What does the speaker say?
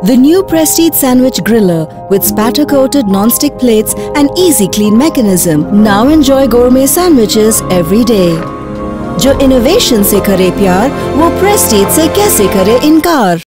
The new Prestige Sandwich Griller with spatter-coated non-stick plates and easy clean mechanism. Now enjoy gourmet sandwiches every day. जो innovation से करे प्यार, वो Prestige से कैसे करे इनकार?